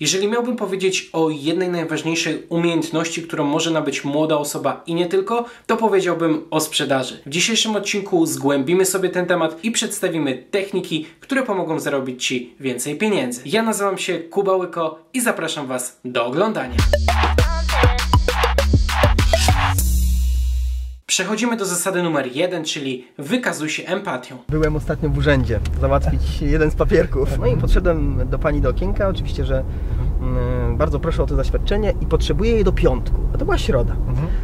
Jeżeli miałbym powiedzieć o jednej najważniejszej umiejętności, którą może nabyć młoda osoba i nie tylko, to powiedziałbym o sprzedaży. W dzisiejszym odcinku zgłębimy sobie ten temat i przedstawimy techniki, które pomogą zarobić Ci więcej pieniędzy. Ja nazywam się Kuba Łyko i zapraszam Was do oglądania. Przechodzimy do zasady numer 1, czyli wykazuj się empatią. Byłem ostatnio w urzędzie załatwić jeden z papierków. No i podszedłem do pani do okienka, oczywiście, że bardzo proszę o to zaświadczenie i potrzebuję jej do piątku. A to była środa.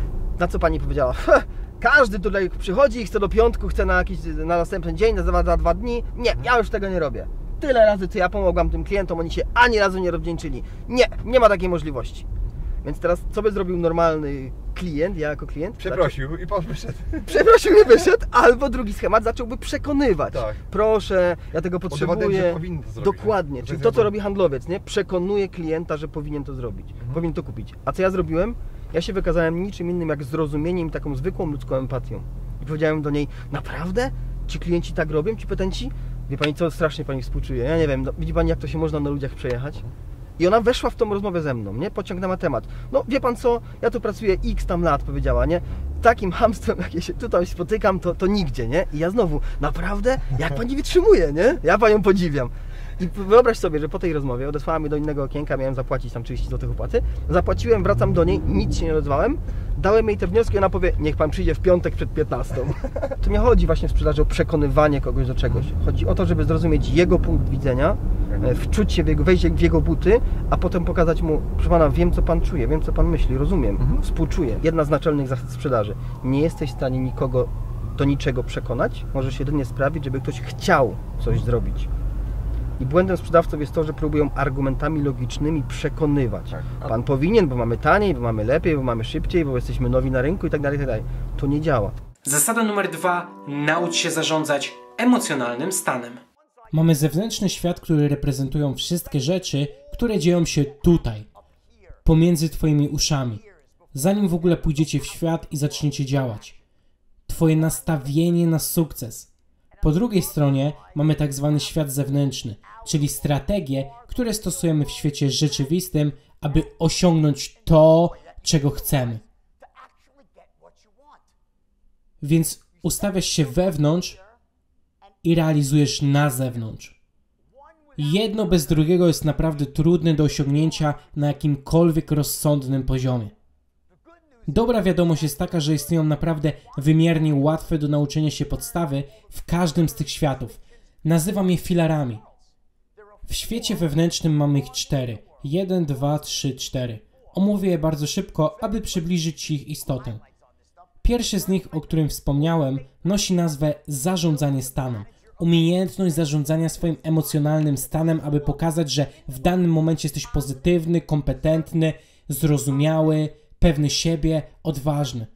Na co pani powiedziała? Każdy tutaj przychodzi i chce do piątku, chce na następny dzień, za 2 dni. Nie, ja już tego nie robię. Tyle razy, co ja pomogłam tym klientom, oni się ani razu nie rozwdzięczyli. Nie ma takiej możliwości. Więc teraz co by zrobił normalny klient, ja jako klient? Przeprosił i wyszedł. Przeprosił i wyszedł, albo drugi schemat zacząłby przekonywać. Tak. Proszę, ja tego potrzebuję. Że powinien to zrobić. Dokładnie, czyli to, co robi handlowiec, nie? Przekonuje klienta, że powinien to zrobić, powinien to kupić. A co ja zrobiłem? Ja się wykazałem niczym innym jak zrozumieniem i taką zwykłą ludzką empatią. I powiedziałem do niej, naprawdę? Ci klienci tak robią, ci petenci? Wie pani co, strasznie pani współczuje. Ja nie wiem, no, widzi pani jak to się można na ludziach przejechać? I ona weszła w tą rozmowę ze mną, nie? Pociągnęła temat. No wie pan co, ja tu pracuję x tam lat, powiedziała, nie? Takim chamstwem, jakie się tutaj spotykam, to nigdzie, nie? I ja znowu, naprawdę? Jak pani wytrzymuje, nie? Ja panią podziwiam. I wyobraź sobie, że po tej rozmowie odesłała mnie do innego okienka, miałem zapłacić tam 30 zł opłaty. Zapłaciłem, wracam do niej, nic się nie odezwałem. Dałem jej te wnioski i ona powie, niech pan przyjdzie w piątek przed 15. To nie chodzi właśnie w sprzedaży o przekonywanie kogoś do czegoś. Chodzi o to, żeby zrozumieć jego punkt widzenia, wczuć się wejść w jego buty, a potem pokazać mu, proszę pana, wiem co pan czuje, wiem co pan myśli, rozumiem, współczuję. Jedna z naczelnych zasad sprzedaży. Nie jesteś w stanie nikogo do niczego przekonać, możesz jedynie sprawić, żeby ktoś chciał coś zrobić. I błędem sprzedawców jest to, że próbują argumentami logicznymi przekonywać. Pan powinien, bo mamy taniej, bo mamy lepiej, bo mamy szybciej, bo jesteśmy nowi na rynku i tak dalej, i tak dalej. To nie działa. Zasada numer 2. Naucz się zarządzać emocjonalnym stanem. Mamy zewnętrzny świat, który reprezentują wszystkie rzeczy, które dzieją się tutaj, pomiędzy Twoimi uszami, zanim w ogóle pójdziecie w świat i zaczniecie działać. Twoje nastawienie na sukces. Po drugiej stronie mamy tak zwany świat zewnętrzny, czyli strategie, które stosujemy w świecie rzeczywistym, aby osiągnąć to, czego chcemy. Więc ustawiasz się wewnątrz i realizujesz na zewnątrz. Jedno bez drugiego jest naprawdę trudne do osiągnięcia na jakimkolwiek rozsądnym poziomie. Dobra wiadomość jest taka, że istnieją naprawdę wymiernie łatwe do nauczenia się podstawy w każdym z tych światów. Nazywam je filarami. W świecie wewnętrznym mamy ich 4. 1, 2, 3, 4. Omówię je bardzo szybko, aby przybliżyć Ci ich istotę. Pierwszy z nich, o którym wspomniałem, nosi nazwę zarządzanie stanem. Umiejętność zarządzania swoim emocjonalnym stanem, aby pokazać, że w danym momencie jesteś pozytywny, kompetentny, zrozumiały, pewny siebie, odważny.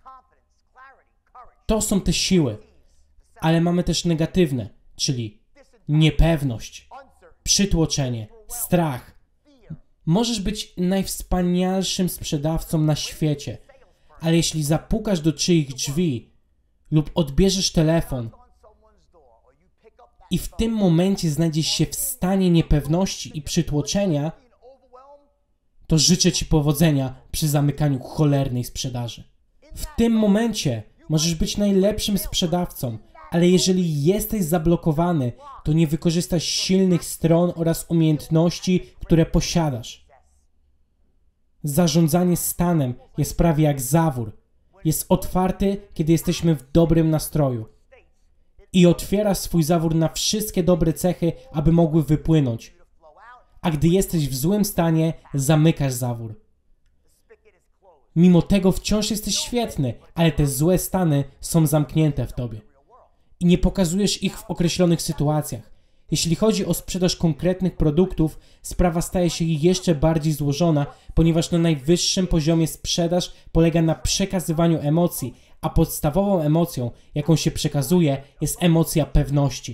To są te siły, ale mamy też negatywne, czyli niepewność, przytłoczenie, strach. Możesz być najwspanialszym sprzedawcą na świecie, ale jeśli zapukasz do czyich drzwi lub odbierzesz telefon i w tym momencie znajdziesz się w stanie niepewności i przytłoczenia, to życzę Ci powodzenia przy zamykaniu cholernej sprzedaży. W tym momencie możesz być najlepszym sprzedawcą, ale jeżeli jesteś zablokowany, to nie wykorzystasz silnych stron oraz umiejętności, które posiadasz. Zarządzanie stanem jest prawie jak zawór. Jest otwarty, kiedy jesteśmy w dobrym nastroju. I otwiera swój zawór na wszystkie dobre cechy, aby mogły wypłynąć. A gdy jesteś w złym stanie, zamykasz zawór. Mimo tego wciąż jesteś świetny, ale te złe stany są zamknięte w tobie. I nie pokazujesz ich w określonych sytuacjach. Jeśli chodzi o sprzedaż konkretnych produktów, sprawa staje się jeszcze bardziej złożona, ponieważ na najwyższym poziomie sprzedaż polega na przekazywaniu emocji, a podstawową emocją, jaką się przekazuje, jest emocja pewności.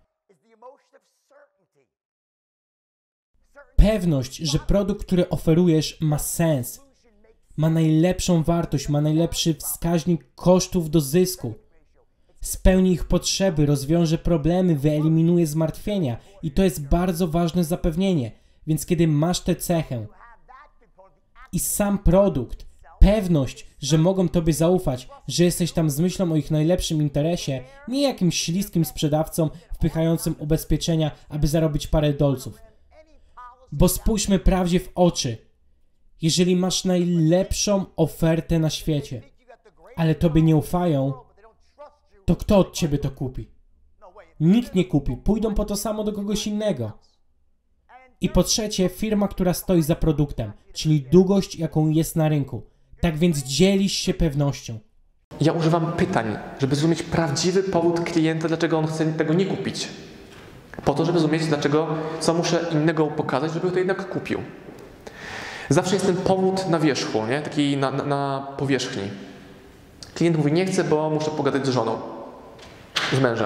Pewność, że produkt, który oferujesz, ma sens, ma najlepszą wartość, ma najlepszy wskaźnik kosztów do zysku. Spełni ich potrzeby, rozwiąże problemy, wyeliminuje zmartwienia i to jest bardzo ważne zapewnienie. Więc kiedy masz tę cechę i sam produkt, pewność, że mogą tobie zaufać, że jesteś tam z myślą o ich najlepszym interesie, nie jakimś śliskim sprzedawcą wpychającym ubezpieczenia, aby zarobić parę dolców. Bo spójrzmy prawdzie w oczy. Jeżeli masz najlepszą ofertę na świecie, ale tobie nie ufają, to kto od ciebie to kupi? Nikt nie kupi. Pójdą po to samo do kogoś innego. I po trzecie, firma, która stoi za produktem, czyli długość, jaką jest na rynku. Tak więc dzielisz się pewnością. Ja używam pytań, żeby zrozumieć prawdziwy powód klienta, dlaczego on chce tego nie kupić. Po to, żeby zrozumieć, dlaczego, co muszę innego pokazać, żeby to jednak kupił. Zawsze jest ten powód na wierzchu, nie? Taki na powierzchni. Klient mówi, nie chcę, bo muszę pogadać z żoną, z mężem.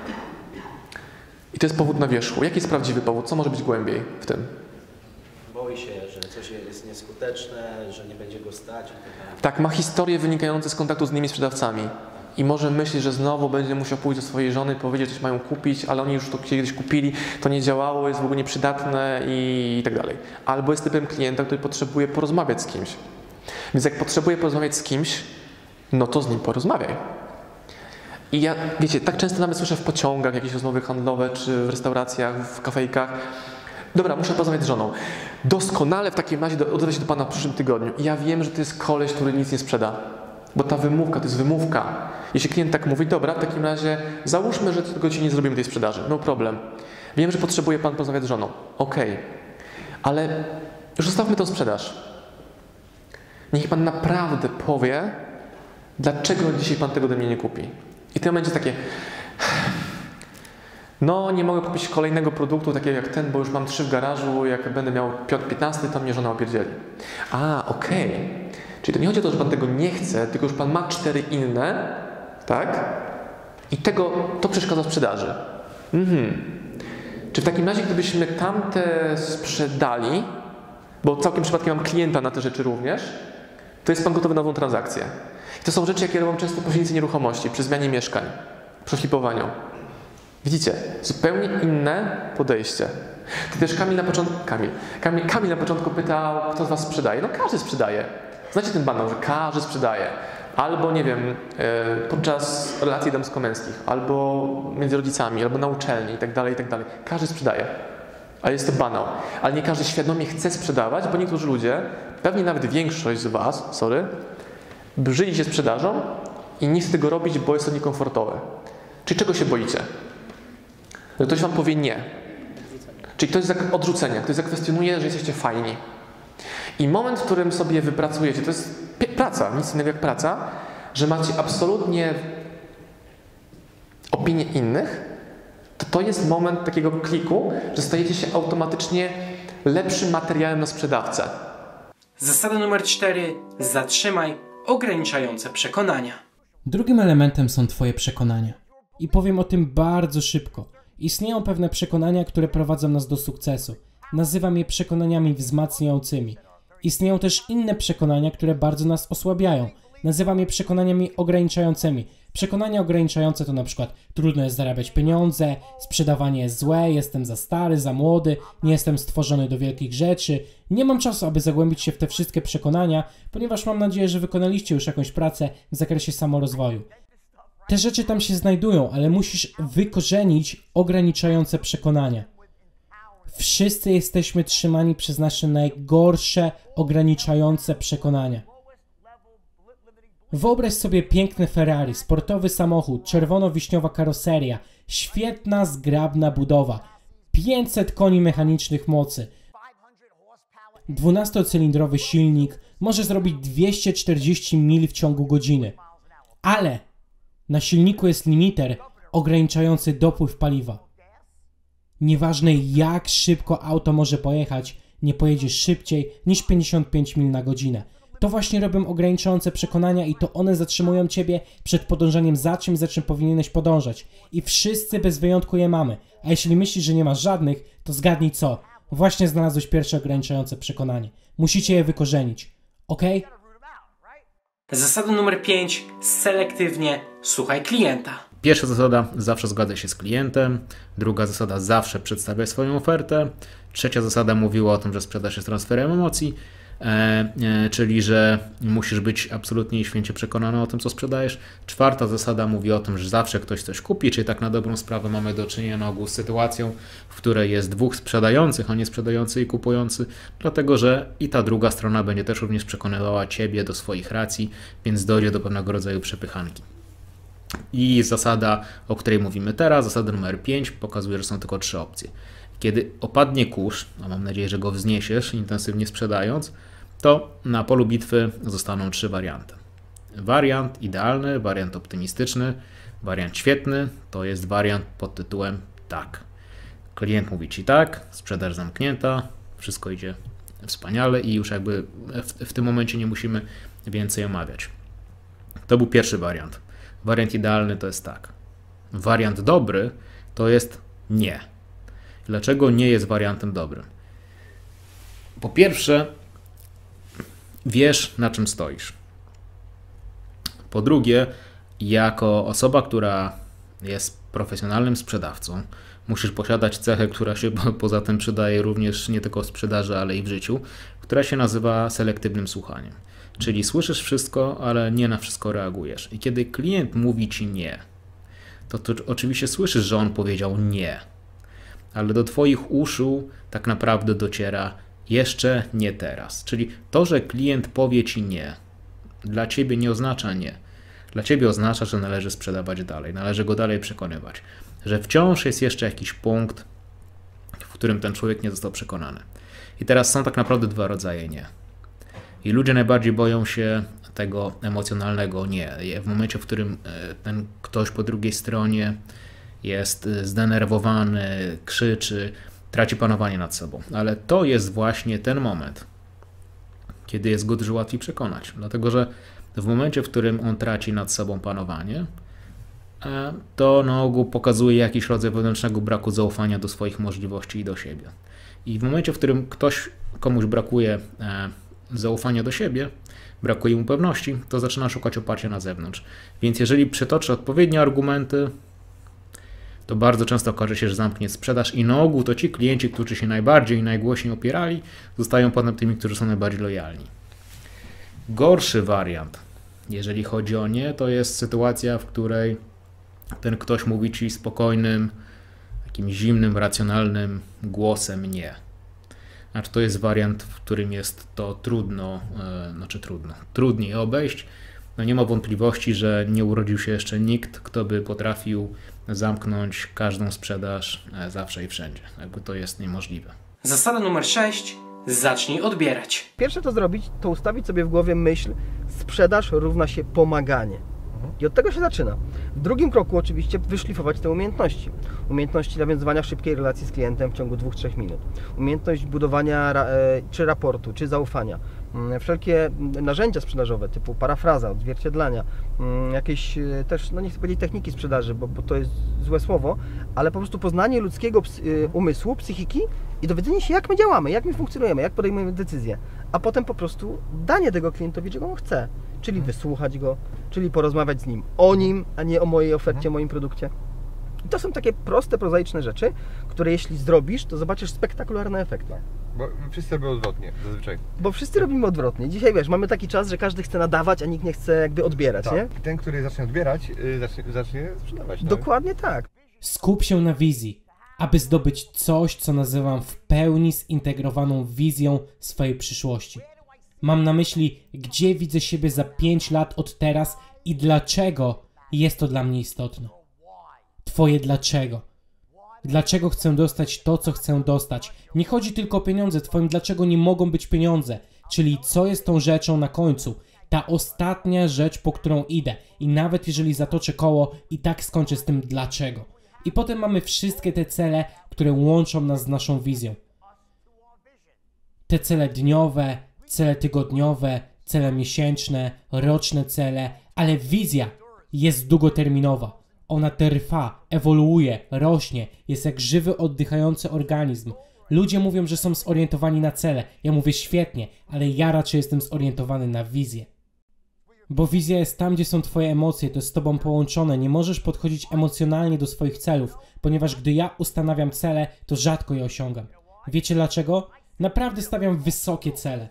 I to jest powód na wierzchu. Jaki jest prawdziwy powód? Co może być głębiej w tym? Boi się, że coś jest nieskuteczne, że nie będzie go stać. Tak, ma historie wynikające z kontaktu z innymi sprzedawcami. I może myśli, że znowu będzie musiał pójść do swojej żony i powiedzieć, coś mają kupić, ale oni już to kiedyś kupili, to nie działało, jest w ogóle nieprzydatne i tak dalej. Albo jest typem klienta, który potrzebuje porozmawiać z kimś. Więc jak potrzebuje porozmawiać z kimś, no to z nim porozmawiaj. I ja, wiecie, tak często nawet słyszę w pociągach jakieś rozmowy handlowe, czy w restauracjach, w kafejkach. Dobra, muszę porozmawiać z żoną. Doskonale w takim razie odezwę się do Pana w przyszłym tygodniu. I ja wiem, że to jest koleś, który nic nie sprzeda. Bo ta wymówka to jest wymówka. Jeśli klient tak mówi, dobra, w takim razie załóżmy, że tego Ci nie zrobimy tej sprzedaży. No problem. Wiem, że potrzebuje Pan porozmawiać z żoną. Okej. Ale już zostawmy tą sprzedaż. Niech Pan naprawdę powie, dlaczego dzisiaj Pan tego ode mnie nie kupi. I to będzie takie, no nie mogę kupić kolejnego produktu takiego jak ten, bo już mam 3 w garażu, jak będę miał 15, to mnie żona opierdzieli. Okej. Czyli to nie chodzi o to, że Pan tego nie chce, tylko już Pan ma 4 inne, tak? I to przeszkadza w sprzedaży. Czy w takim razie, gdybyśmy tamte sprzedali, bo całkiem przypadkiem mam klienta na te rzeczy również, to jest Pan gotowy na nową transakcję. I to są rzeczy, jakie robią często pośrednicy nieruchomości przy zmianie mieszkań, przy flipowaniu. Widzicie, zupełnie inne podejście. Ty też Kamil na początku pytał, kto z Was sprzedaje. No każdy sprzedaje. Znacie ten banał, że każdy sprzedaje. Albo, nie wiem, podczas relacji damsko-męskich, albo między rodzicami, albo na uczelni i tak dalej, i tak dalej. Każdy sprzedaje. Ale jest to banał. Ale nie każdy świadomie chce sprzedawać, bo niektórzy ludzie, pewnie nawet większość z Was, brzyli się sprzedażą i nie chce tego robić, bo jest to niekomfortowe. Czyli czego się boicie? Że ktoś Wam powie nie. Czyli ktoś odrzucenia, ktoś zakwestionuje, że jesteście fajni. I moment, w którym sobie wypracujecie, to jest praca, nic innego jak praca, że macie absolutnie opinię innych, to jest moment takiego kliku, że stajecie się automatycznie lepszym materiałem na sprzedawcę. Zasada numer 4. Zatrzymaj ograniczające przekonania. Drugim elementem są Twoje przekonania. I powiem o tym bardzo szybko. Istnieją pewne przekonania, które prowadzą nas do sukcesu. Nazywam je przekonaniami wzmacniającymi. Istnieją też inne przekonania, które bardzo nas osłabiają. Nazywam je przekonaniami ograniczającymi. Przekonania ograniczające to na przykład trudno jest zarabiać pieniądze, sprzedawanie jest złe, jestem za stary, za młody, nie jestem stworzony do wielkich rzeczy. Nie mam czasu, aby zagłębić się w te wszystkie przekonania, ponieważ mam nadzieję, że wykonaliście już jakąś pracę w zakresie samorozwoju. Te rzeczy tam się znajdują, ale musisz wykorzenić ograniczające przekonania. Wszyscy jesteśmy trzymani przez nasze najgorsze ograniczające przekonania. Wyobraź sobie piękne Ferrari, sportowy samochód, czerwono-wiśniowa karoseria, świetna, zgrabna budowa, 500 koni mechanicznych mocy, 12-cylindrowy silnik, może zrobić 240 mil w ciągu godziny. Ale na silniku jest limiter ograniczający dopływ paliwa. Nieważne jak szybko auto może pojechać, nie pojedziesz szybciej niż 55 mil na godzinę. To właśnie robią ograniczające przekonania i to one zatrzymują Ciebie przed podążaniem za czym powinieneś podążać. I wszyscy bez wyjątku je mamy. A jeśli myślisz, że nie masz żadnych, to zgadnij co? Właśnie znalazłeś pierwsze ograniczające przekonanie. Musicie je wykorzenić. Ok? Zasada numer 5. Selektywnie słuchaj klienta. Pierwsza zasada, zawsze zgadzaj się z klientem. Druga zasada, zawsze przedstawiaj swoją ofertę. Trzecia zasada mówiła o tym, że sprzedaż jest transferem emocji, czyli że musisz być absolutnie i święcie przekonany o tym, co sprzedajesz. Czwarta zasada mówi o tym, że zawsze ktoś coś kupi, czyli tak na dobrą sprawę mamy do czynienia na ogół z sytuacją, w której jest dwóch sprzedających, a nie sprzedający i kupujący, dlatego że i ta druga strona będzie też również przekonywała Ciebie do swoich racji, więc dojdzie do pewnego rodzaju przepychanki. I zasada, o której mówimy teraz, zasada numer 5, pokazuje, że są tylko 3 opcje. Kiedy opadnie kurz, a mam nadzieję, że go wzniesiesz intensywnie sprzedając, to na polu bitwy zostaną 3 warianty. Wariant idealny, wariant optymistyczny, wariant świetny, to jest wariant pod tytułem tak. Klient mówi Ci tak, sprzedaż zamknięta, wszystko idzie wspaniale i już jakby w tym momencie nie musimy więcej omawiać. To był pierwszy wariant. Wariant idealny to jest tak. Wariant dobry to jest nie. Dlaczego nie jest wariantem dobrym? Po pierwsze, wiesz, na czym stoisz. Po drugie, jako osoba, która jest profesjonalnym sprzedawcą, musisz posiadać cechę, która się poza tym przydaje również nie tylko w sprzedaży, ale i w życiu, która się nazywa selektywnym słuchaniem. Czyli słyszysz wszystko, ale nie na wszystko reagujesz. I kiedy klient mówi Ci nie, to oczywiście słyszysz, że on powiedział nie, ale do Twoich uszu tak naprawdę dociera jeszcze nie teraz. Czyli to, że klient powie Ci nie, dla Ciebie nie oznacza nie. Dla Ciebie oznacza, że należy sprzedawać dalej, należy go dalej przekonywać, że wciąż jest jeszcze jakiś punkt, w którym ten człowiek nie został przekonany. I teraz są tak naprawdę 2 rodzaje nie. I ludzie najbardziej boją się tego emocjonalnego nie. W momencie, w którym ten ktoś po drugiej stronie jest zdenerwowany, krzyczy, traci panowanie nad sobą. Ale to jest właśnie ten moment, kiedy jest go dużo łatwiej przekonać. Dlatego, że w momencie, w którym on traci nad sobą panowanie, to na ogół pokazuje jakiś rodzaj wewnętrznego braku zaufania do swoich możliwości i do siebie. I w momencie, w którym komuś brakuje zaufania do siebie, brakuje mu pewności, to zaczyna szukać oparcia na zewnątrz. Więc jeżeli przytoczy odpowiednie argumenty, to bardzo często okaże się, że zamknie sprzedaż i na ogół to ci klienci, którzy się najbardziej i najgłośniej opierali, zostają potem tymi, którzy są najbardziej lojalni. Gorszy wariant, jeżeli chodzi o nie, to jest sytuacja, w której ten ktoś mówi Ci spokojnym, takim zimnym, racjonalnym głosem nie. Znaczy to jest wariant, w którym jest to trudniej obejść. No nie ma wątpliwości, że nie urodził się jeszcze nikt, kto by potrafił zamknąć każdą sprzedaż zawsze i wszędzie. Jakby to jest niemożliwe. Zasada numer 6. Zacznij odbierać. Pierwsze to zrobić, to ustawić sobie w głowie myśl, sprzedaż równa się pomaganie. I od tego się zaczyna. W drugim kroku oczywiście wyszlifować te umiejętności. Umiejętności nawiązywania szybkiej relacji z klientem w ciągu 2-3 minut. Umiejętność budowania czy raportu, czy zaufania. Wszelkie narzędzia sprzedażowe typu parafraza, odzwierciedlania, jakieś też, no nie chcę powiedzieć techniki sprzedaży, bo to jest złe słowo, ale po prostu poznanie ludzkiego umysłu, psychiki i dowiedzenie się, jak my działamy, jak my funkcjonujemy, jak podejmujemy decyzje, a potem po prostu danie tego klientowi, czego on chce, czyli wysłuchać go, czyli porozmawiać z nim o nim, a nie o mojej ofercie, o moim produkcie. I to są takie proste, prozaiczne rzeczy, które jeśli zrobisz, to zobaczysz spektakularne efekty. Bo wszyscy robią odwrotnie, zazwyczaj. Bo wszyscy robimy odwrotnie. Dzisiaj wiesz, mamy taki czas, że każdy chce nadawać, a nikt nie chce jakby odbierać, Tak. nie? I ten, który zacznie odbierać, zacznie sprzedawać. Tak? Dokładnie tak. Skup się na wizji, aby zdobyć coś, co nazywam w pełni zintegrowaną wizją swojej przyszłości. Mam na myśli, gdzie widzę siebie za 5 lat od teraz i dlaczego jest to dla mnie istotne. Twoje dlaczego. Dlaczego chcę dostać to, co chcę dostać. Nie chodzi tylko o pieniądze, twoim dlaczego nie mogą być pieniądze. Czyli co jest tą rzeczą na końcu. Ta ostatnia rzecz, po którą idę. I nawet jeżeli zatoczę koło, i tak skończę z tym dlaczego. I potem mamy wszystkie te cele, które łączą nas z naszą wizją. Te cele dniowe, cele tygodniowe, cele miesięczne, roczne cele, ale wizja jest długoterminowa. Ona trwa, ewoluuje, rośnie, jest jak żywy, oddychający organizm. Ludzie mówią, że są zorientowani na cele. Ja mówię świetnie, ale ja raczej jestem zorientowany na wizję. Bo wizja jest tam, gdzie są twoje emocje, to jest z tobą połączone. Nie możesz podchodzić emocjonalnie do swoich celów, ponieważ gdy ja ustanawiam cele, to rzadko je osiągam. Wiecie dlaczego? Naprawdę stawiam wysokie cele.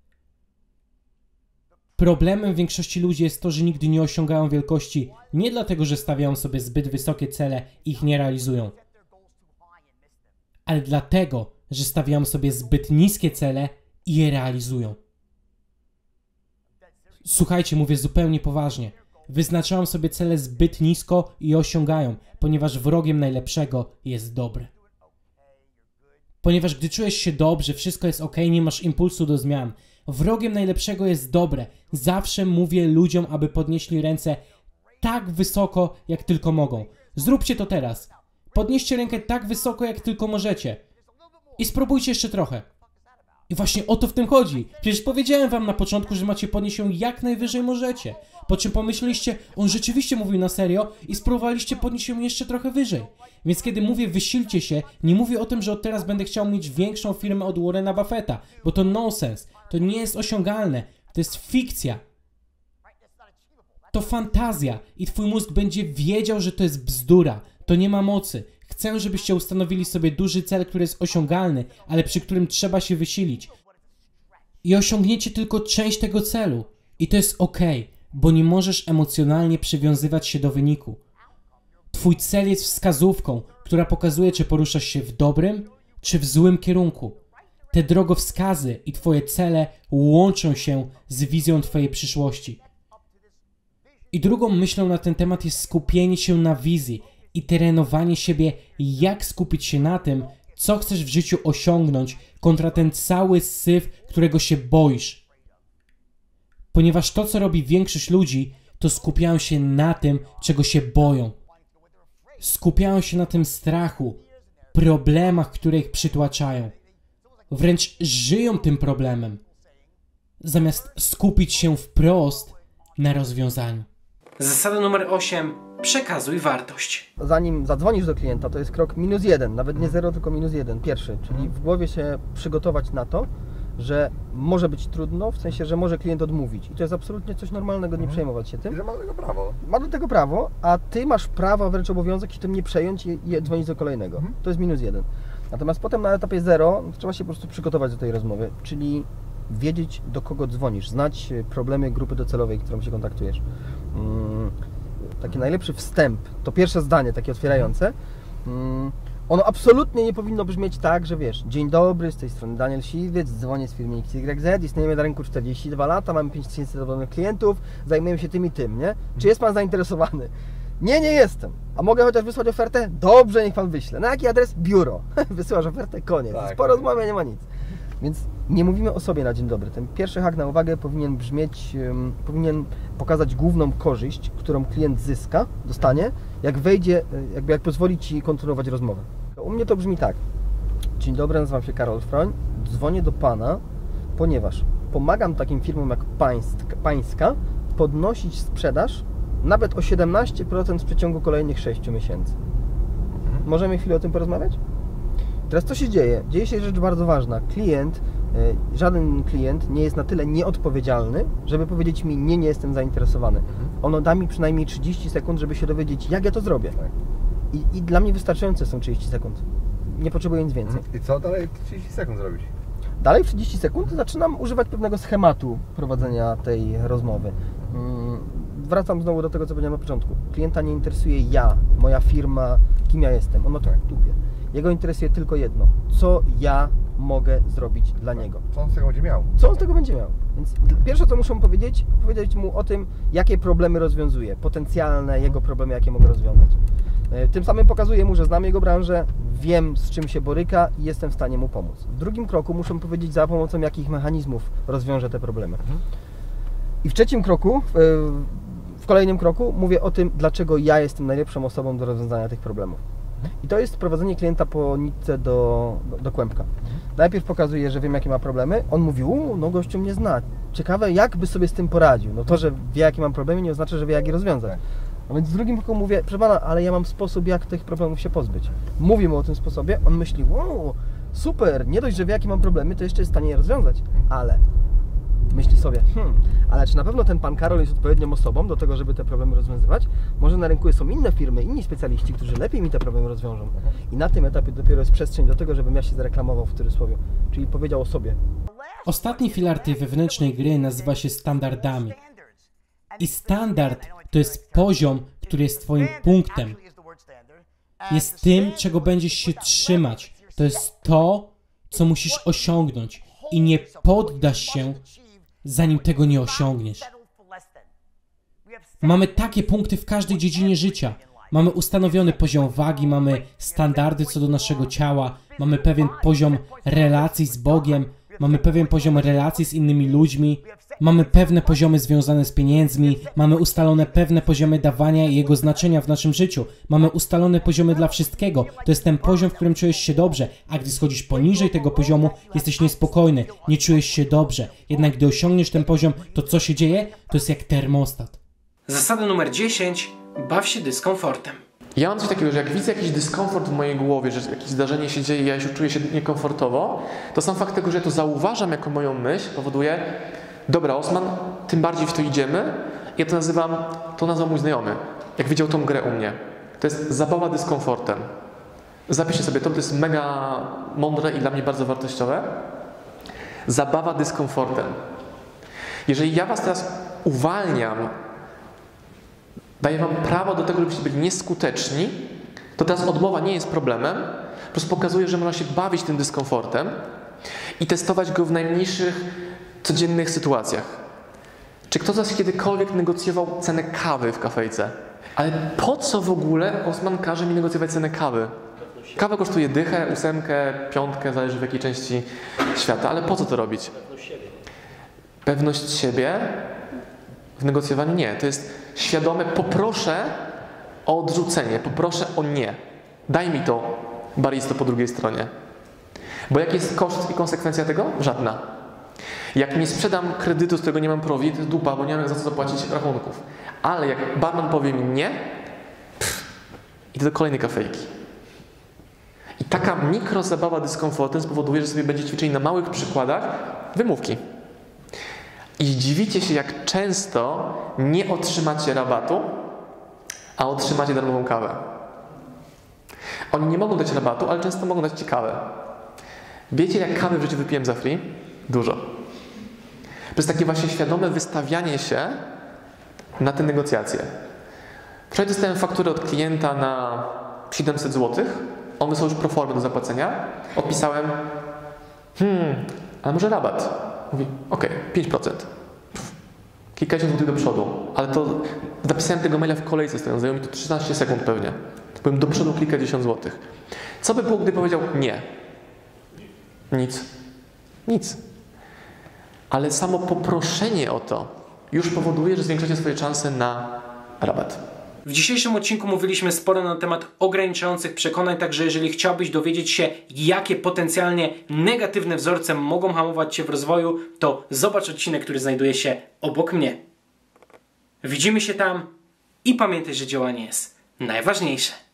Problemem większości ludzi jest to, że nigdy nie osiągają wielkości, nie dlatego, że stawiają sobie zbyt wysokie cele i ich nie realizują, ale dlatego, że stawiają sobie zbyt niskie cele i je realizują. Słuchajcie, mówię zupełnie poważnie. Wyznaczają sobie cele zbyt nisko i je osiągają, ponieważ wrogiem najlepszego jest dobre. Ponieważ gdy czujesz się dobrze, wszystko jest ok, nie masz impulsu do zmian. Wrogiem najlepszego jest dobre. Zawsze mówię ludziom, aby podnieśli ręce tak wysoko, jak tylko mogą. Zróbcie to teraz. Podnieście rękę tak wysoko, jak tylko możecie. I spróbujcie jeszcze trochę. I właśnie o to w tym chodzi. Przecież powiedziałem wam na początku, że macie podnieść ją jak najwyżej możecie. Po czym pomyśleliście, on rzeczywiście mówił na serio i spróbowaliście podnieść ją jeszcze trochę wyżej. Więc kiedy mówię wysilcie się, nie mówię o tym, że od teraz będę chciał mieć większą firmę od Warrena Buffetta, bo to nonsens. To nie jest osiągalne. To jest fikcja. To fantazja i twój mózg będzie wiedział, że to jest bzdura. To nie ma mocy. Chcę, żebyście ustanowili sobie duży cel, który jest osiągalny, ale przy którym trzeba się wysilić. I osiągniecie tylko część tego celu. I to jest ok, bo nie możesz emocjonalnie przywiązywać się do wyniku. Twój cel jest wskazówką, która pokazuje, czy poruszasz się w dobrym, czy w złym kierunku. Te drogowskazy i twoje cele łączą się z wizją twojej przyszłości. I drugą myślą na ten temat jest skupienie się na wizji i trenowanie siebie, jak skupić się na tym, co chcesz w życiu osiągnąć, kontra ten cały syf, którego się boisz. Ponieważ to, co robi większość ludzi, to skupiają się na tym, czego się boją. Skupiają się na tym strachu, problemach, które ich przytłaczają. Wręcz żyją tym problemem, zamiast skupić się wprost na rozwiązaniu. Zasada numer 8. Przekazuj wartość. Zanim zadzwonisz do klienta, to jest krok -1, nawet nie 0, tylko -1, pierwszy. Czyli w głowie się przygotować na to, że może być trudno, w sensie, że może klient odmówić. I to jest absolutnie coś normalnego, nie przejmować się tym. I że ma do tego prawo. Ma do tego prawo, a ty masz prawo, wręcz obowiązek się tym nie przejąć i dzwonić do kolejnego. To jest -1. Natomiast potem na etapie 0 trzeba się po prostu przygotować do tej rozmowy, czyli wiedzieć, do kogo dzwonisz, znać problemy grupy docelowej, którą się kontaktujesz. Taki najlepszy wstęp, to pierwsze zdanie, takie otwierające, ono absolutnie nie powinno brzmieć tak, że wiesz, dzień dobry, z tej strony Daniel Siwiec, dzwonię z firmy XYZ, istniejemy na rynku 42 lata, mamy 5000 zadowolonych klientów, zajmujemy się tym i tym, nie? Czy jest Pan zainteresowany? Nie, nie jestem. A mogę chociaż wysłać ofertę? Dobrze, niech Pan wyśle. Na jaki adres? Biuro. Wysyłasz ofertę, koniec. Tak, Po rozmowie nie ma nic. Więc nie mówimy o sobie na dzień dobry. Ten pierwszy hak na uwagę powinien brzmieć, powinien pokazać główną korzyść, którą klient zyska, dostanie, jak wejdzie, jak pozwoli Ci kontynuować rozmowę. U mnie to brzmi tak. Dzień dobry, nazywam się Karol Froń, dzwonię do Pana, ponieważ pomagam takim firmom jak Pańska podnosić sprzedaż nawet o 17% w przeciągu kolejnych 6 miesięcy. Możemy chwilę o tym porozmawiać? Teraz co się dzieje? Dzieje się rzecz bardzo ważna. Żaden klient nie jest na tyle nieodpowiedzialny, żeby powiedzieć mi nie jestem zainteresowany. Ono da mi przynajmniej 30 sekund, żeby się dowiedzieć, jak ja to zrobię. I dla mnie wystarczające są 30 sekund. Nie potrzebuję nic więcej. I co dalej 30 sekund zrobić? Dalej w 30 sekund zaczynam używać pewnego schematu prowadzenia tej rozmowy. Wracam znowu do tego, co powiedziałem na początku. Klienta nie interesuje ja, moja firma, kim ja jestem. On ma to w dupie. Jego interesuje tylko jedno. Co ja mogę zrobić dla niego. Co on z tego będzie miał? Co on z tego będzie miał? Więc pierwsze, co muszę powiedzieć mu o tym, jakie problemy rozwiązuje. Potencjalne jego problemy, jakie mogę rozwiązać. Tym samym pokazuję mu, że znam jego branżę, wiem, z czym się boryka i jestem w stanie mu pomóc. W drugim kroku muszę powiedzieć, za pomocą jakich mechanizmów rozwiążę te problemy. I w trzecim kroku, w kolejnym kroku mówię o tym, dlaczego ja jestem najlepszą osobą do rozwiązania tych problemów. I to jest prowadzenie klienta po nitce do kłębka. Najpierw pokazuję, że wiem, jakie ma problemy. On mówi, no gościu mnie zna. Ciekawe, jak by sobie z tym poradził. No to, że wie, jakie mam problemy, nie oznacza, że wie, jak je rozwiązać. No więc w drugim kroku mówię, proszę Pana, ale ja mam sposób, jak tych problemów się pozbyć. Mówię mu o tym sposobie, on myśli, wow, super, nie dość, że wie, jakie mam problemy, to jeszcze jest w stanie je rozwiązać. Ale Myśli sobie, ale czy na pewno ten pan Karol jest odpowiednią osobą do tego, żeby te problemy rozwiązywać? Może na rynku są inne firmy, inni specjaliści, którzy lepiej mi te problemy rozwiążą. I na tym etapie dopiero jest przestrzeń do tego, żebym ja się zareklamował w cudzysłowie, czyli powiedział o sobie. Ostatni filar tej wewnętrznej gry nazywa się standardami. I standard to jest poziom, który jest twoim punktem. Jest tym, czego będziesz się trzymać. To jest to, co musisz osiągnąć. I nie poddasz się, zanim tego nie osiągniesz. Mamy takie punkty w każdej dziedzinie życia. Mamy ustanowiony poziom wagi, mamy standardy co do naszego ciała, mamy pewien poziom relacji z Bogiem, mamy pewien poziom relacji z innymi ludźmi, mamy pewne poziomy związane z pieniędzmi, mamy ustalone pewne poziomy dawania i jego znaczenia w naszym życiu, mamy ustalone poziomy dla wszystkiego. To jest ten poziom, w którym czujesz się dobrze, a gdy schodzisz poniżej tego poziomu, jesteś niespokojny, nie czujesz się dobrze. Jednak gdy osiągniesz ten poziom, to co się dzieje? To jest jak termostat. Zasada numer 10. Baw się dyskomfortem. Ja mam coś takiego, że jak widzę jakiś dyskomfort w mojej głowie, że jakieś zdarzenie się dzieje i ja się czuję się niekomfortowo, to sam fakt tego, że ja to zauważam jako moją myśl, powoduje, dobra Osman, tym bardziej w to idziemy. Ja to nazwał mój znajomy, jak widział tą grę u mnie. To jest zabawa dyskomfortem. Zapiszcie sobie to jest mega mądre i dla mnie bardzo wartościowe. Zabawa dyskomfortem. Jeżeli ja was teraz uwalniam, daję wam prawo do tego, żebyście byli nieskuteczni, to teraz odmowa nie jest problemem, po prostu pokazuje, że można się bawić tym dyskomfortem i testować go w najmniejszych, codziennych sytuacjach. Czy ktoś z was kiedykolwiek negocjował cenę kawy w kafejce? Ale po co w ogóle Osman każe mi negocjować cenę kawy? Kawa kosztuje dychę, 8, 5, zależy w jakiej części świata, ale po co to robić? Pewność siebie w negocjowaniu nie. To jest świadome, poproszę o odrzucenie, poproszę o nie. Daj mi to, baristo po drugiej stronie. Bo jaki jest koszt i konsekwencja tego? Żadna. Jak nie sprzedam kredytu, z którego nie mam prowizji, to jest dupa, bo nie mam za co zapłacić rachunków. Ale jak barman powie mi nie, idę do kolejnej kafejki. I taka mikrozabawa dyskomfortem spowoduje, że sobie będziecie ćwiczyli na małych przykładach wymówki. I dziwicie się, jak często nie otrzymacie rabatu, a otrzymacie darmową kawę. Oni nie mogą dać rabatu, ale często mogą dać ci kawę. Wiecie, jak kawy w życiu wypiłem za free? Dużo. To jest takie właśnie świadome wystawianie się na te negocjacje. Wczoraj dostałem fakturę od klienta na 700 zł. On wysłał już proformę do zapłacenia. Odpisałem, ale może rabat? Mówi, okej, 5%. Kilkadziesiąt złotych do przodu. Ale to zapisałem tego maila w kolejce stojąc. Zajęło mi to 13 sekund pewnie. Byłem do przodu kilkadziesiąt złotych. Co by było, gdy powiedział nie? Nic. Nic. Ale samo poproszenie o to już powoduje, że zwiększacie swoje szanse na rabat. W dzisiejszym odcinku mówiliśmy sporo na temat ograniczających przekonań, także jeżeli chciałbyś dowiedzieć się, jakie potencjalnie negatywne wzorce mogą hamować Cię w rozwoju, to zobacz odcinek, który znajduje się obok mnie. Widzimy się tam i pamiętaj, że działanie jest najważniejsze.